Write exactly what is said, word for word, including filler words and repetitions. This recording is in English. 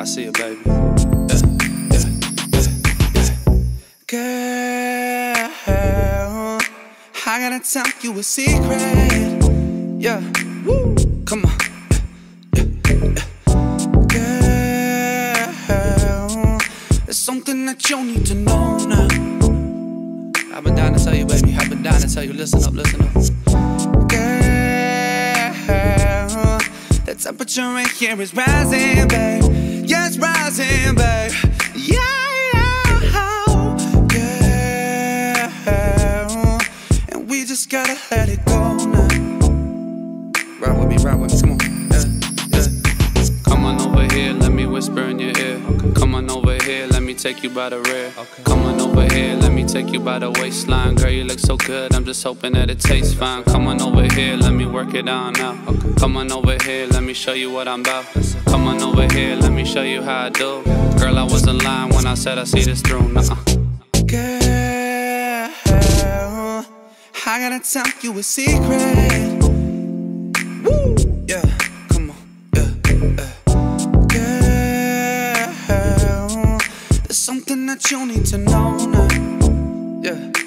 see it, baby. Yeah, yeah, yeah, yeah. Girl, I gotta tell you a secret. Yeah, woo, come on. Something that you need to know now. I've been dying to tell you, baby. I've been dying to tell you. Listen up, listen up. Girl, the temperature right here is rising, babe. Yeah, it's rising, babe. Yeah, yeah. Girl, and we just gotta let it go now. Ride with me, ride with me, come on. Yeah, yeah. Come on over here, let me whisper in your ear. Okay. Come on over here, let me take you by the rear. Okay. Come on over here, let me take you by the waistline. Girl, you look so good, I'm just hoping that it tastes fine. Come on over here, let me work it on now. Okay. Come on over here, let me show you what I'm about. Come on over here, let me show you how I do. Girl, I wasn't lying when I said I see this through. Nuh-uh. Girl, I gotta tell you a secret. Woo, yeah, come on, yeah, yeah. Girl, there's something that you need to know now. Yeah.